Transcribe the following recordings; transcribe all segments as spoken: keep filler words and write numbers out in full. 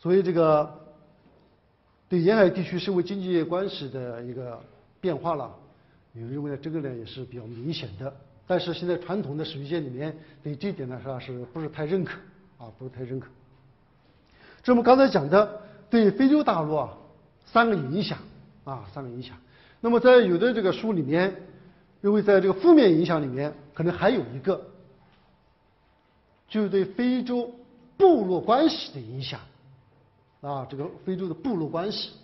所以这个对沿海地区社会经济关系的一个变化了，有人认为呢这个呢也是比较明显的。但是现在传统的史学界里面对这一点呢是吧是不是太认可啊？不是太认可。这我们刚才讲的对非洲大陆啊三个影响啊三个影响。那么在有的这个书里面认为在这个负面影响里面可能还有一个，就是对非洲部落关系的影响啊，这个非洲的部落关系。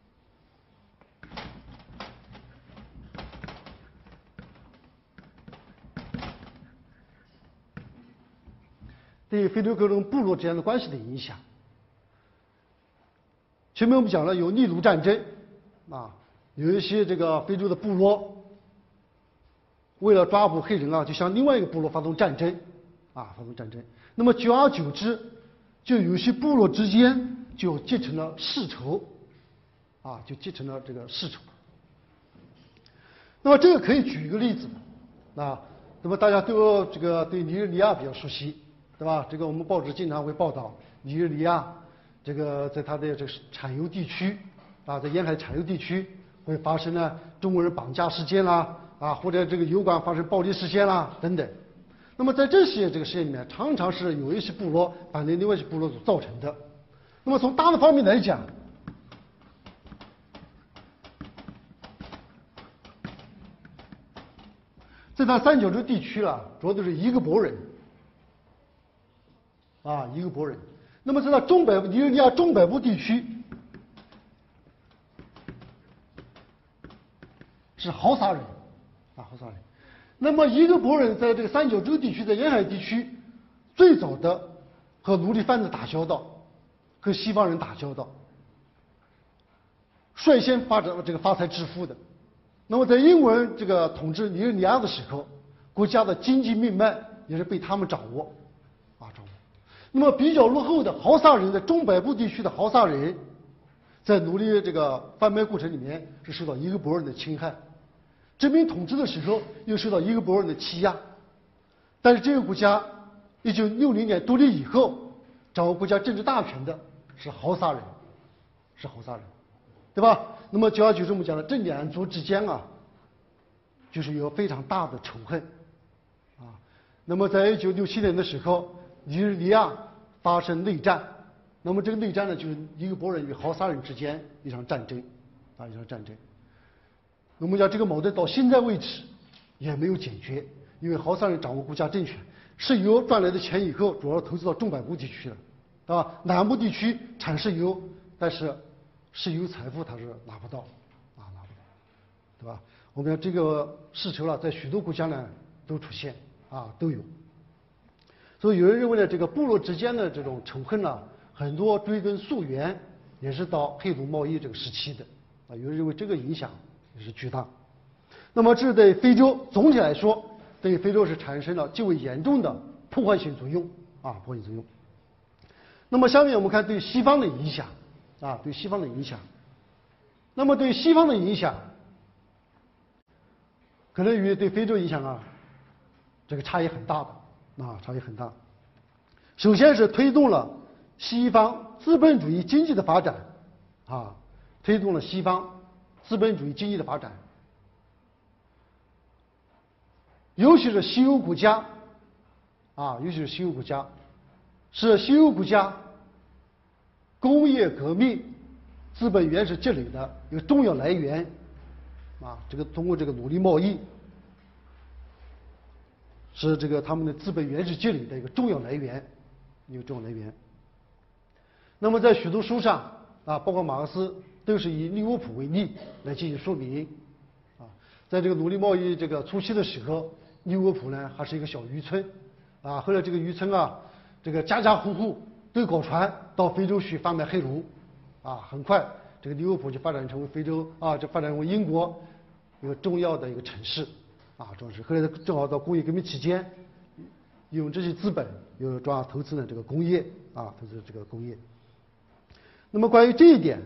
对非洲各种部落之间的关系的影响。前面我们讲了有尼卢战争啊，有一些这个非洲的部落为了抓捕黑人啊，就向另外一个部落发动战争啊，发动战争。那么久而久之，就有些部落之间就结成了世仇啊，就结成了这个世仇。那么这个可以举一个例子啊，那么大家都这个对尼日利亚比较熟悉。对吧？这个我们报纸经常会报道尼日利亚，这个在它的这个产油地区啊，在沿海产油地区会发生呢中国人绑架事件啦，啊或者这个油管发生暴力事件啦等等。那么在这些这个事件里面，常常是有一些部落反对另外一些部落所造成的。那么从大的方面来讲，在它三角洲地区啊，主要都是伊戈博人。啊，伊戈博人。那么在它中北部尼日利亚中北部地区是豪萨人，啊，豪萨人。那么伊戈博人在这个三角洲地区，在沿海地区，最早的和奴隶贩子打交道，和西方人打交道，率先发展这个发财致富的。那么在英国人这个统治尼日利亚的时候，国家的经济命脉也是被他们掌握，啊，掌握。那么比较落后的豪萨人，在中北部地区的豪萨人，在奴隶这个贩卖过程里面是受到伊戈博人的侵害，殖民统治的时候又受到伊戈博人的欺压。但是这个国家一九六零年独立以后，掌握国家政治大权的是豪萨人，是豪萨人，对吧？那么久而久之，我们讲的这两族之间啊，就是有非常大的仇恨啊。那么在一九六七年的时候，尼日利亚发生内战，那么这个内战呢，就是伊戈博人与豪萨人之间一场战争，啊，一场战争。那么讲这个矛盾到现在为止也没有解决，因为豪萨人掌握国家政权，石油赚来的钱以后主要投资到中北部地区了，啊，南部地区产石油，但是石油财富它是拿不到，啊，拿不到，对吧？我们讲这个世仇了，在许多国家呢都出现，啊，都有。所以有人认为呢，这个部落之间的这种仇恨呢，很多追根溯源也是到黑奴贸易这个时期的，啊，有人认为这个影响也是巨大。那么这是对非洲总体来说，对非洲是产生了极为严重的破坏性作用，啊，破坏性作用。那么下面我们看对西方的影响，啊，对西方的影响。那么对西方的影响，可能与对非洲影响啊，这个差异很大的。啊，差异很大。首先是推动了西方资本主义经济的发展，啊，推动了西方资本主义经济的发展。尤其是西欧国家，啊，尤其是西欧国家，是西欧国家工业革命资本原始积累的一个重要来源，啊，这个通过这个奴隶贸易。是这个他们的资本原始积累的一个重要来源，一个重要来源。那么在许多书上啊，包括马克思都是以利物浦为例来进行说明啊。在这个奴隶贸易这个初期的时候，利物浦呢还是一个小渔村啊。后来这个渔村啊，这个家家户户都搞船到非洲去贩卖黑奴啊。很快这个利物浦就发展成为非洲啊，就发展为英国一个重要的一个城市。啊，重视。后来正好到工业革命期间，用这些资本又主要投资了这个工业啊，投资这个工业。那么关于这一点，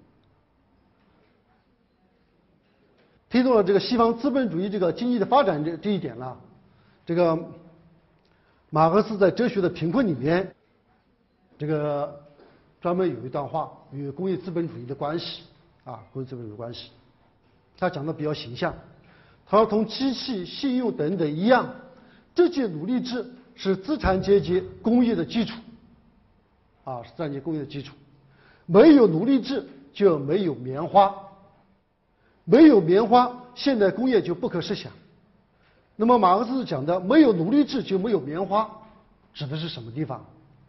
推动了这个西方资本主义这个经济的发展这这一点呢，这个马克思在《哲学的贫困》里面，这个专门有一段话与工业资本主义的关系啊，工业资本主义的关系，他讲的比较形象。他说，同机器、信用等等一样，这些奴隶制是资产阶级工业的基础啊，是资产阶级工业的基础。没有奴隶制就没有棉花，没有棉花，现代工业就不可设想。那么马克思讲的没有奴隶制就没有棉花，指的是什么地方？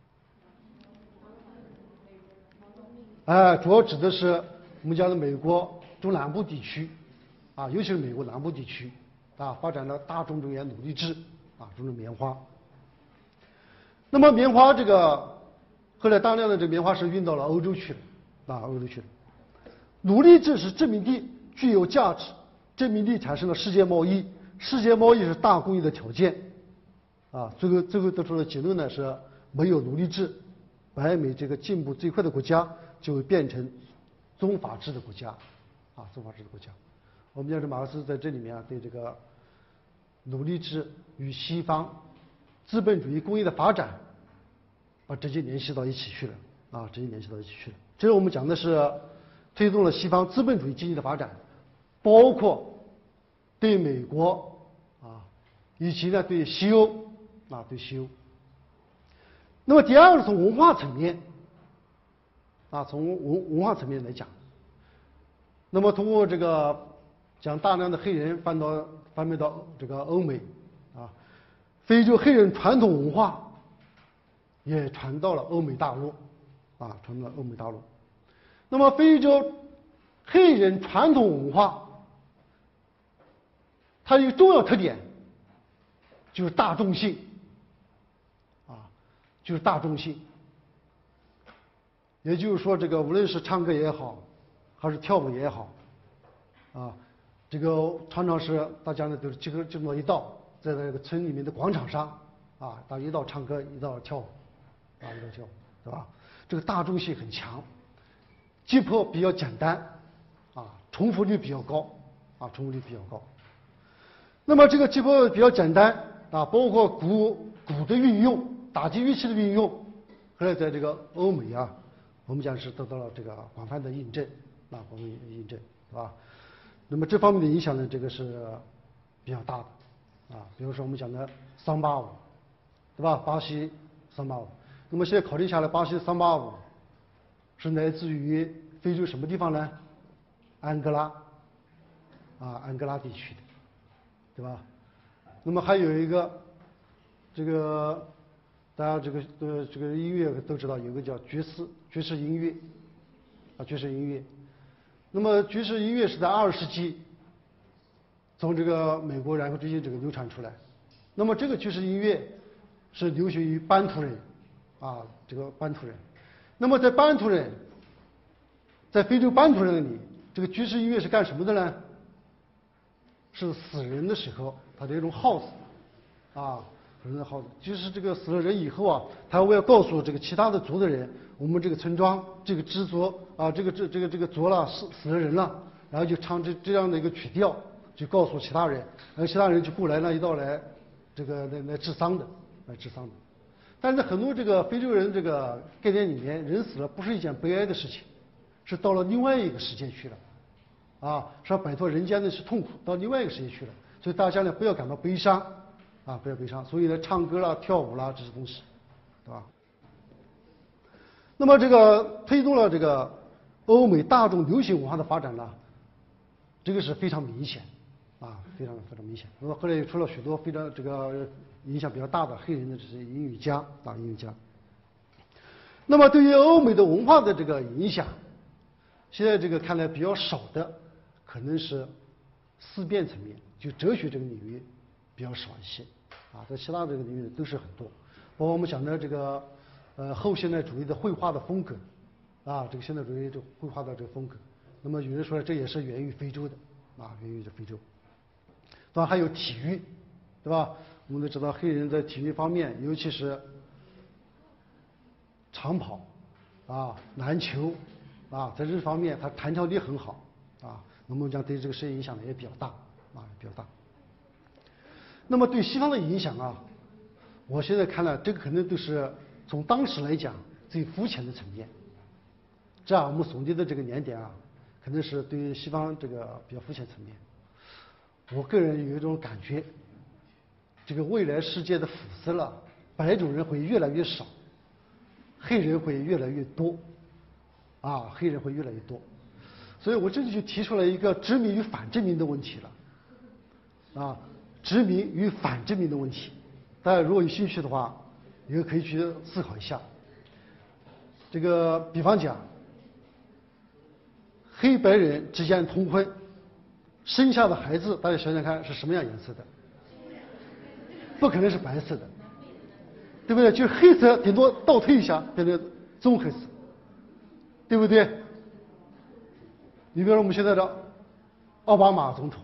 哎，主要指的是我们讲的美国中南部地区啊，尤其是美国南部地区啊，发展了大种植园奴隶制啊，种植棉花。那么棉花这个后来大量的这个棉花是运到了欧洲去了啊，欧洲去了。奴隶制使殖民地具有价值，殖民地产生了世界贸易，世界贸易是大工业的条件啊。最后最后得出的结论呢是，没有奴隶制，北美这个进步最快的国家就会变成宗法制的国家啊，宗法制的国家。我们讲这马克思在这里面啊，对这个奴隶制与西方资本主义工业的发展，把直接联系到一起去了啊，直接联系到一起去了。这是我们讲的是推动了西方资本主义经济的发展，包括对美国啊，以及呢对西欧啊，对西欧。那么第二个从文化层面啊，从文文化层面来讲，那么通过这个将大量的黑人搬到搬配到这个欧美啊，非洲黑人传统文化也传到了欧美大陆啊，传到了欧美大陆。那么非洲黑人传统文化，它有重要特点就是大众性啊，就是大众性。也就是说，这个无论是唱歌也好，还是跳舞也好，啊，这个常常是大家呢都是集合集中到一道，在那个村里面的广场上啊，大家一道唱歌，一道跳舞，啊，一道跳舞，对吧？这个大众性很强，节拍比较简单，啊，重复率比较高，啊，重复率比较高。那么这个节拍比较简单啊，包括鼓鼓的运用、打击乐器的运用，后来在这个欧美啊，我们讲是得到了这个广泛的印证，啊，广泛的印证，是吧？那么这方面的影响呢，这个是比较大的，啊，比如说我们讲的桑巴舞，对吧？巴西桑巴舞。那么现在考虑下来，巴西的桑巴舞是来自于非洲什么地方呢？安哥拉，啊，安哥拉地区的，对吧？那么还有一个，这个大家这个呃这个音乐都知道，有个叫爵士爵士音乐，啊，爵士音乐。那么爵士音乐是在二十世纪从这个美国然后直接这个流传出来。那么这个爵士音乐是流行于班图人，啊，这个班图人。那么在班图人，在非洲班图人那里，这个爵士音乐是干什么的呢？是死人的时候，他的一种号子，啊，死人的号子。就是这个死了人以后啊，他为了告诉这个其他的族的人，我们这个村庄这个支族啊，这个这这个这个族了死死了人了，然后就唱这这样的一个曲调，就告诉其他人，然后其他人就过来呢，一道来这个来来治丧的，来治丧的。但是很多这个非洲人这个概念里面，人死了不是一件悲哀的事情，是到了另外一个世界去了，啊，是要摆脱人间的是痛苦，到另外一个世界去了。所以大家呢不要感到悲伤，啊，不要悲伤。所以呢，唱歌啦、跳舞啦这些东西，对吧？那么这个推动了这个欧美大众流行文化的发展呢，这个是非常明显，啊，非常非常明显。那么后来又出了许多非常这个影响比较大的黑人的这些音乐家啊，音乐家。那么对于欧美的文化的这个影响，现在这个看来比较少的，可能是思辨层面，就哲学这个领域比较少一些，啊，在其他这个领域都是很多。包括我们讲的这个呃后现代主义的绘画的风格，啊，这个现代主义这绘画的这个风格，那么有人说这也是源于非洲的，啊，源于这非洲。当然还有体育，对吧？我们都知道黑人在体育方面，尤其是长跑，啊，篮球，啊，在这方面他弹跳力很好，啊，那么讲对这个世界影响呢也比较大，啊，比较大。那么对西方的影响啊，我现在看来，这个可能都是从当时来讲最肤浅的层面， 这样我们所定的这个年点啊，可能是对于西方这个比较肤浅层面。我个人有一种感觉，这个未来世界的肤色了，白种人会越来越少，黑人会越来越多，啊，黑人会越来越多。所以我这里就提出了一个殖民与反殖民的问题了，啊，殖民与反殖民的问题。大家如果有兴趣的话，也可以去思考一下。这个比方讲，黑白人之间通婚，生下的孩子，大家想想看是什么样颜色的？不可能是白色的，对不对？就是黑色，顶多倒退一下变成棕黑色，对不对？你比如说我们现在的奥巴马总统，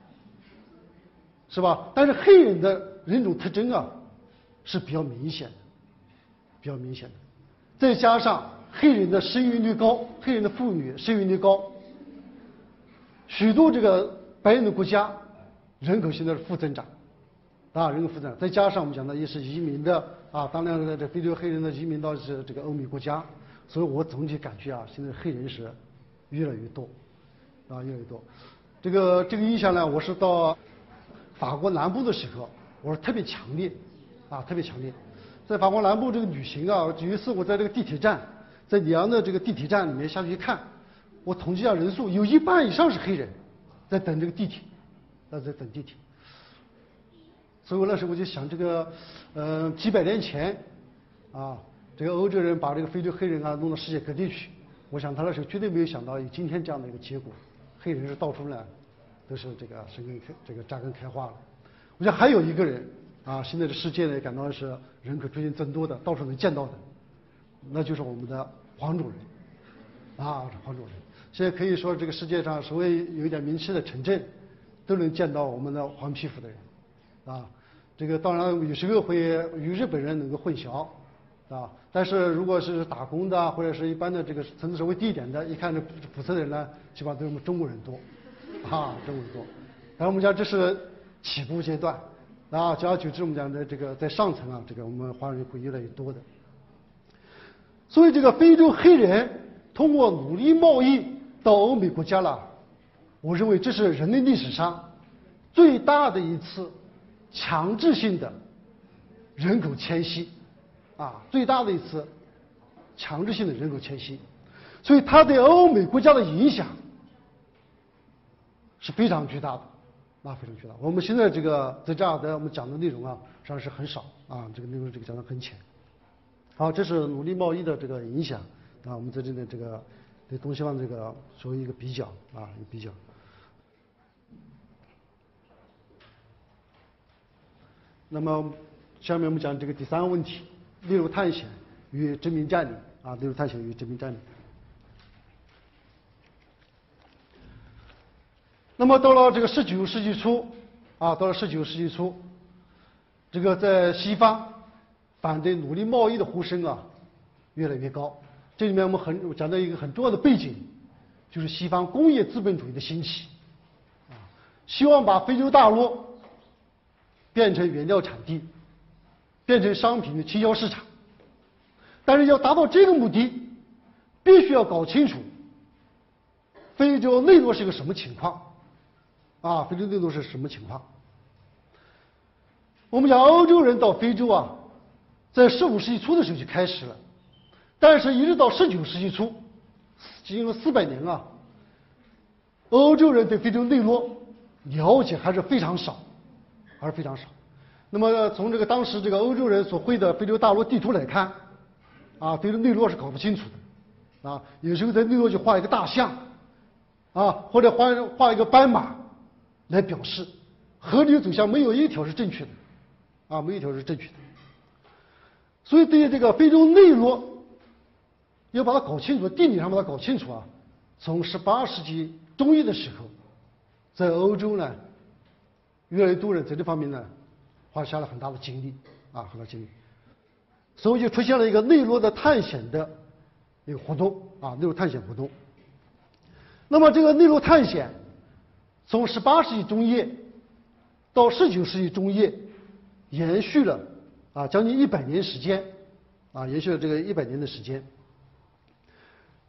是吧？但是黑人的人种特征啊是比较明显的，比较明显的。再加上黑人的生育率高，黑人的妇女生育率高，许多这个白人的国家人口现在是负增长，啊，人口负增长。再加上我们讲的也是移民的啊，大量的这非洲黑人的移民到是这个欧美国家，所以我总体感觉啊，现在黑人是越来越多，啊，越来越多。这个这个印象呢，我是到法国南部的时候，我是特别强烈，啊，特别强烈。在法国南部这个旅行啊，有一次我在这个地铁站，在里昂的这个地铁站里面下去一看，我统计下人数，有一半以上是黑人，在等这个地铁，啊，在等地铁。所以我那时候我就想，这个，呃，几百年前，啊，这个欧洲人把这个非洲黑人啊弄到世界各地去，我想他那时候绝对没有想到有今天这样的一个结果，黑人是到处呢都是这个生根开这个扎根开花了。我想还有一个人啊，现在的世界呢感到是人口逐渐增多的，到处能见到的，那就是我们的黄种人，啊，黄种人。现在可以说这个世界上稍微有一点名气的城镇，都能见到我们的黄皮肤的人，啊，这个当然有时候会与日本人能够混淆，啊，但是如果是打工的或者是一般的这个层次稍微低一点的，一看这肤色的人呢，基本上都是我们中国人多，啊，中国人多。然后我们讲这是起步阶段，啊，久而久之我们讲的这个在上层啊，这个我们华人会越来越多的。所以这个非洲黑人通过奴隶贸易到欧美国家了，我认为这是人类历史上最大的一次强制性的人口迁徙，啊，最大的一次强制性的人口迁徙，所以它对欧美国家的影响是非常巨大的，啊，非常巨大。我们现在这个在这样的我们讲的内容啊，实际上是很少啊，这个内容这个讲的很浅。好，这是奴隶贸易的这个影响啊，我们在这里这个对东西方这个作为一个比较啊，一个比较。那么下面我们讲这个第三个问题，内陆探险与殖民占领啊，内陆探险与殖民占领。那么到了这个十九世纪初啊，到了十九世纪初，这个在西方反对奴隶贸易的呼声啊越来越高。这里面我们很讲到一个很重要的背景，就是西方工业资本主义的兴起，啊，希望把非洲大陆变成原料产地，变成商品的倾销市场。但是要达到这个目的，必须要搞清楚非洲内陆是个什么情况，啊，非洲内陆是什么情况？我们讲欧洲人到非洲啊，在十五世纪初的时候就开始了，但是一直到十九世纪初，经过四百年啊，欧洲人对非洲内陆了解还是非常少，还是非常少。那么从这个当时这个欧洲人所绘的非洲大陆地图来看，啊，非洲内陆是搞不清楚的，啊，有时候在内陆就画一个大象，啊，或者画画一个斑马来表示，河流走向没有一条是正确的，啊，没有一条是正确的。所以对于这个非洲内陆要把它搞清楚，地理上把它搞清楚啊，从十八世纪中叶的时候，在欧洲呢，越来越多人在这方面呢花下了很大的精力啊，很大精力，所以就出现了一个内陆的探险的一个活动啊，内陆探险活动。那么这个内陆探险从十八世纪中叶到十九世纪中叶，延续了啊将近一百年时间，啊延续了这个一百年的时间。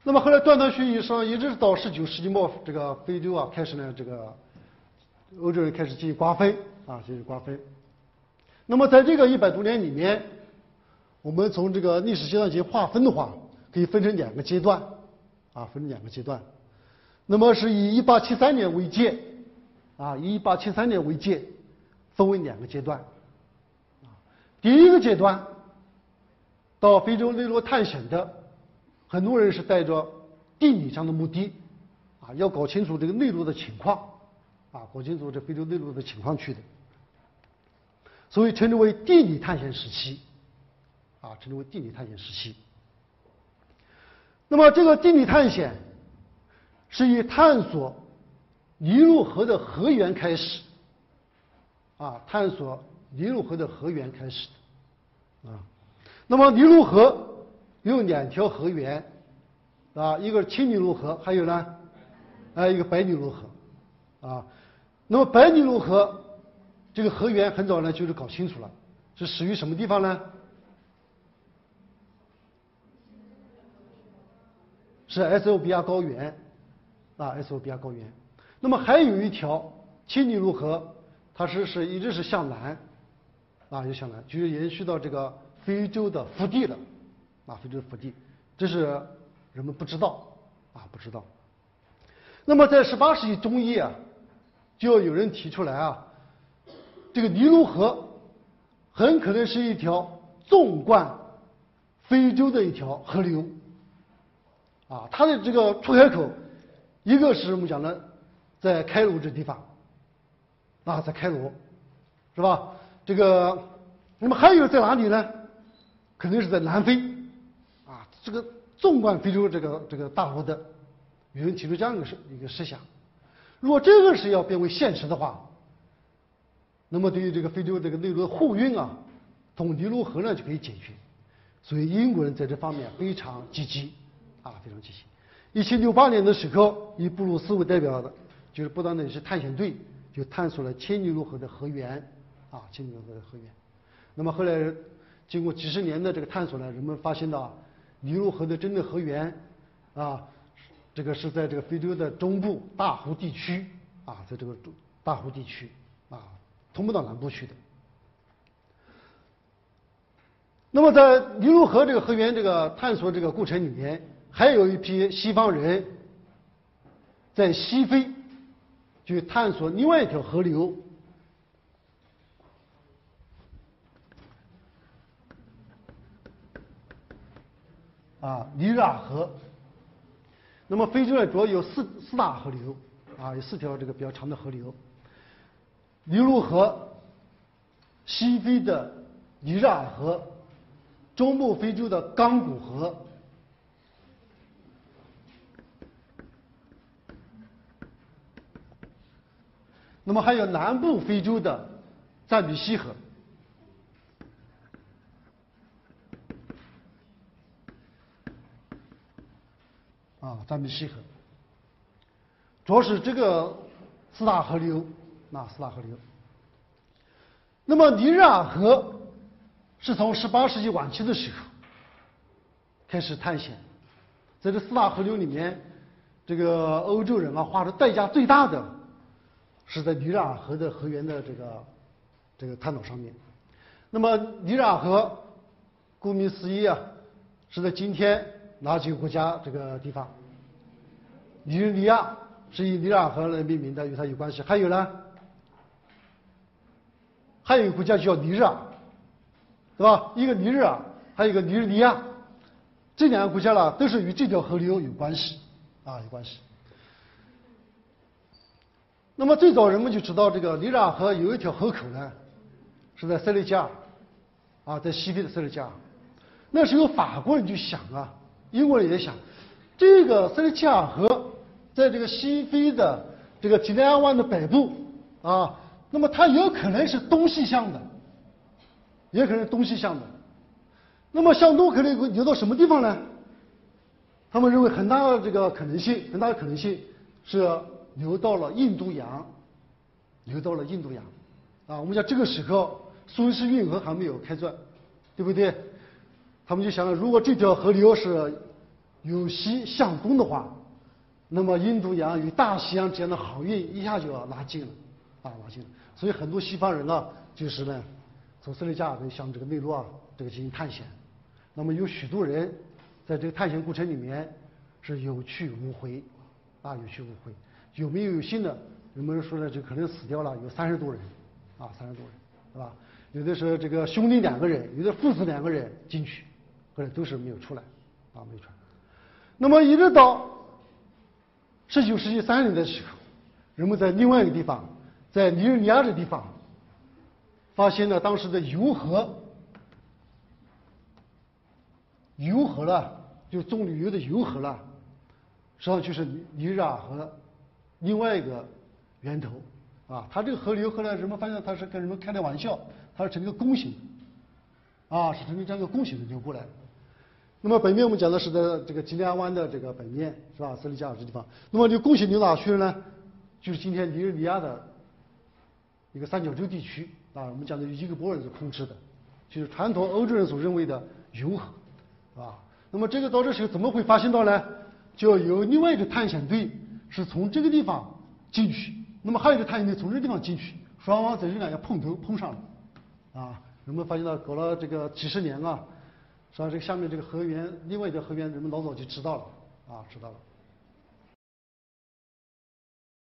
那么后来断断续续上，一直到十九世纪末，这个非洲啊开始呢，这个欧洲人开始进行瓜分啊，进行瓜分。那么在这个一百多年里面，我们从这个历史阶段进行划分的话，可以分成两个阶段啊，分成两个阶段。那么是以一八七三年为界啊，以一八七三年为界，分为两个阶段。啊，第一个阶段，到非洲内陆探险的。很多人是带着地理上的目的，啊，要搞清楚这个内陆的情况，啊，搞清楚这非洲内陆的情况去的，所以称之为地理探险时期，啊，称之为地理探险时期。那么这个地理探险是以探索尼禄河的河源开始，啊，探索尼禄河的河源开始的，啊，那么尼禄河有两条河源，啊，一个是青尼禄河，还有呢，啊，一个白尼禄河，啊，那么白尼禄河这个河源很早呢就是搞清楚了，是始于什么地方呢？是埃塞俄比亚高原，啊，埃塞俄比亚高原。那么还有一条青尼禄河，它是是一直是向南，啊，一直向南，就是延续到这个非洲的腹地了。啊，非洲腹地，这是人们不知道啊，不知道。那么在十八世纪中叶啊，就有人提出来啊，这个尼禄河很可能是一条纵贯非洲的一条河流啊，它的这个出海口，一个是我们讲的在开罗这地方啊，在开罗是吧？这个，那么还有在哪里呢？肯定是在南非。这个纵贯非洲这个这个大河的，有人提出这样一个设一个设想，如果这个是要变为现实的话，那么对于这个非洲这个内陆的货运啊，通尼禄河呢就可以解决。所以英国人在这方面非常积极啊，非常积极。一七六八年的时候，以布鲁斯为代表的，就是不断的是探险队，就探索了青尼禄河的河源啊，青尼禄河的河源。那么后来经过几十年的这个探索呢，人们发现到。尼禄河的真正河源，啊，这个是在这个非洲的中部大湖地区，啊，在这个大湖地区，啊，通不到南部去的。那么在尼禄河这个河源这个探索这个过程里面，还有一批西方人在西非去探索另外一条河流。啊，尼日尔河。那么非洲呢，主要有四四大河流，啊，有四条这个比较长的河流。尼禄河、西非的尼日尔河、中部非洲的刚果河，那么还有南部非洲的赞比西河。啊，赞比西河，主要是这个四大河流，那四大河流。那么尼日尔河是从十八世纪晚期的时候开始探险，在这四大河流里面，这个欧洲人啊花的代价最大的是在尼日尔河的河源的这个这个探讨上面。那么尼日尔河，顾名思义啊，是在今天哪几个国家这个地方？尼日利亚是以尼日尔河来命名的，与它有关系。还有呢，还有一个国家叫尼日尔，对吧？一个尼日尔，还有一个尼日利亚，这两个国家呢都是与这条河流有关系啊，有关系。那么最早人们就知道这个尼日尔河有一条河口呢，是在塞内加尔，啊，在西非的塞内加尔。那时候法国人就想啊，英国人也想，这个塞内加尔河在这个西非的这个几内亚湾的北部啊，那么它有可能是东西向的，也可能是东西向的。那么向东可能流到什么地方呢？他们认为很大的这个可能性，很大的可能性是流到了印度洋，流到了印度洋。啊，我们讲这个时候苏伊士运河还没有开钻，对不对？他们就想了，如果这条河流是由西向东的话，那么印度洋与大西洋之间的航运一下就要拉近了，啊，拉近了。所以很多西方人呢，就是呢，从斯里加尔文向这个内陆啊，这个进行探险。那么有许多人在这个探险过程里面是有去无回，啊，有去无回。有没有有幸的？人们说呢，就可能死掉了，有三十多人，啊，三十多人，是吧？有的是这个兄弟两个人，有的父子两个人进去，后来都是没有出来，啊，没有出来。那么一直到十九世纪三十年代的时候，人们在另外一个地方，在尼日利亚这地方，发现了当时的油河，油河了，就种旅游的油河了，实际上就是尼日尔河另外一个源头，啊，它这个河流后来人们发现它是跟人们开的玩笑，它是呈一个弓形，啊，是呈这样一个弓形的流过来的。那么北面我们讲的是在这个吉利安湾的这个北面，是吧？斯里加尔这地方。那么这个弓形流哪去了呢？就是今天尼日利亚的一个三角洲地区啊，我们讲的伊戈波人所控制的，就是传统欧洲人所认为的油河，啊。那么这个到这时候怎么会发现到呢？就要有另外一个探险队是从这个地方进去，那么还有一个探险队从这个地方进去，双方在这两个碰头碰上了，啊，人们发现到搞了这个几十年啊。实际上，这个下面这个河源，另外一条河源，人们老早就知道了，啊，知道了。